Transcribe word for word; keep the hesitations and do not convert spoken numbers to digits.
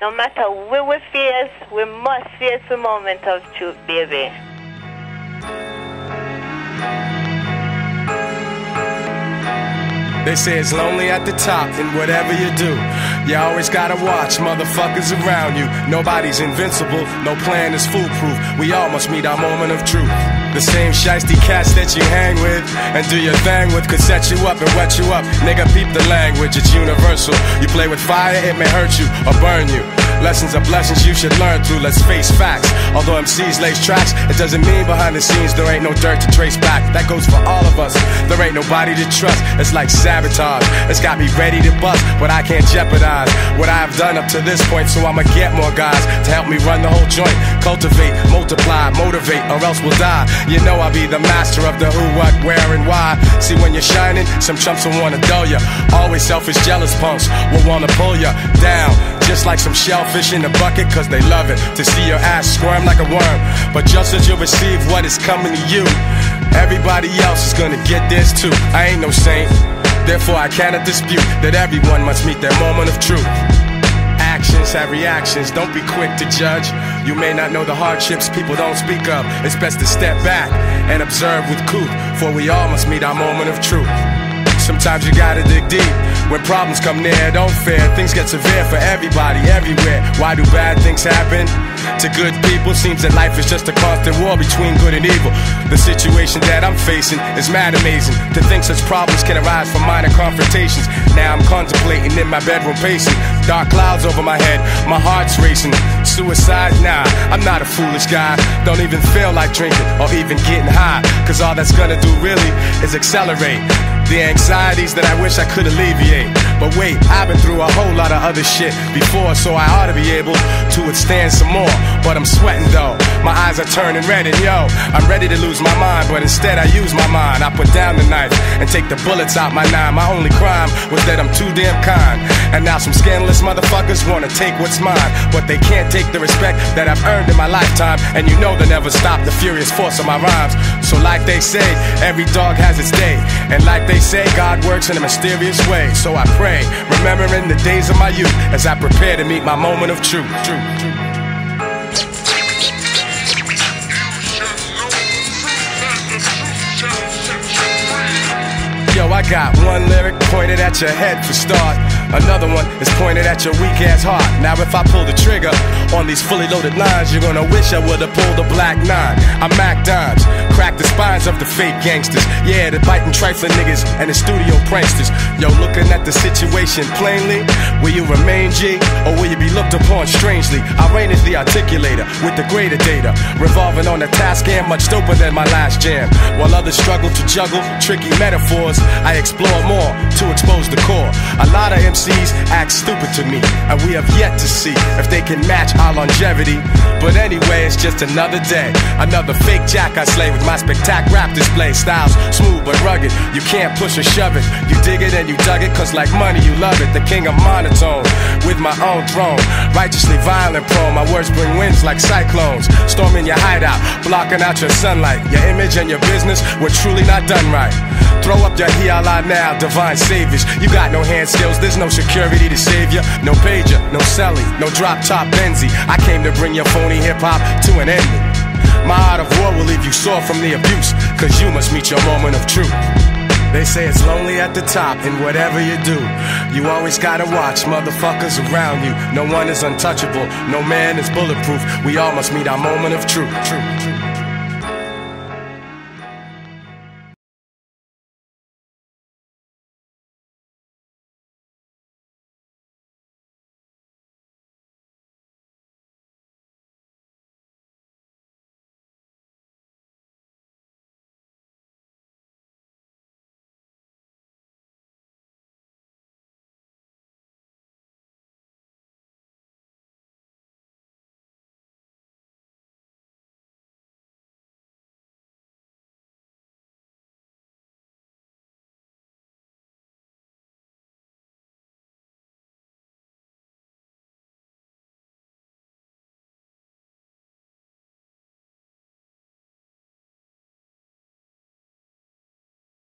No matter where we face, we must face the moment of truth, baby. They say it's lonely at the top, and whatever you do, you always gotta watch motherfuckers around you. Nobody's invincible, no plan is foolproof. We all must meet our moment of truth. The same shiesty cats that you hang with and do your thing with could set you up and wet you up. Nigga, peep the language, it's universal. You play with fire, it may hurt you or burn you. Lessons are blessings you should learn through, let's face facts. Although M Cs lace tracks, it doesn't mean behind the scenes there ain't no dirt to trace back. That goes for all of us, there ain't nobody to trust. It's like sabotage, it's got me ready to bust, but I can't jeopardize what I've done up to this point. So I'ma get more guys to help me run the whole joint. Cultivate, multiply, motivate, or else we'll die. You know I'll be the master of the who, what, where, and why. See, when you're shining, some chumps will wanna dull ya. Always selfish, jealous punks will wanna pull ya down, just like some shellfish in the bucket, cause they love it to see your ass squirm like a worm. But just as you receive what is coming to you, everybody else is gonna get this too. I ain't no saint, therefore I cannot dispute that everyone must meet their moment of truth. Actions have reactions, don't be quick to judge. You may not know the hardships people don't speak of. It's best to step back and observe with couth, for we all must meet our moment of truth. Sometimes you gotta dig deep. When problems come near, don't fear. Things get severe for everybody, everywhere. Why do bad things happen to good people? Seems that life is just a constant war between good and evil. The situation that I'm facing is mad amazing. To think such problems can arise from minor confrontations. Now I'm contemplating in my bedroom pacing. Dark clouds over my head, my heart's racing. Suicide? Nah, I'm not a foolish guy. Don't even feel like drinking or even getting high, cause all that's gonna do really is accelerate the anxieties that I wish I could alleviate. But wait, I've been through a whole lot of other shit before, so I ought to be able to withstand some more. But I'm sweating though, my eyes are turning red, and yo, I'm ready to lose my mind, but instead I use my mind. I put down the knife and take the bullets out my nine. My only crime was that I'm too damn kind, and now some scandalous motherfuckers wanna take what's mine, but they can't take the respect that I've earned in my lifetime. And you know they'll never stop the furious force of my rhymes. So like they say, every dog has its day, and like they say, God works in a mysterious way. So I pray, remembering the days of my youth as I prepare to meet my moment of truth. truth, truth. Yo, I got one lyric pointed at your head for start. Another one is pointed at your weak ass heart. Now if I pull the trigger on these fully loaded lines, you're gonna wish I would've pulled a black nine. I'm Mac Dimes, crack the spines of the fake gangsters. Yeah, the biting trifling niggas and the studio pranksters. Yo, looking at the situation plainly, will you remain G, or will you be looked upon strangely? I reign as the articulator with the greater data, revolving on a task and much doper than my last jam. While others struggle to juggle tricky metaphors, I explore more to expose the core. A lot of M Cs act stupid to me, and we have yet to see if they can match our longevity. But anyway, it's just another day, another fake jack I slay with my spectac rap display. Styles smooth but rugged, you can't push or shove it. You dig it and you dug it, cause like money you love it. The king of monotone, with my own throne, righteously violent prone. My words bring winds like cyclones, storming your hideout, blocking out your sunlight. Your image and your business were truly not done right. Throw up your hiala now, divine saviors. You got no hand skills, there's no security to save you. No pager, no celly, no drop top Benzie. I came to bring your phony hip-hop to an ending. My art of war will leave you sore from the abuse, cause you must meet your moment of truth. They say it's lonely at the top, and whatever you do, you always gotta watch motherfuckers around you. No one is untouchable, no man is bulletproof. We all must meet our moment of truth. truth, truth.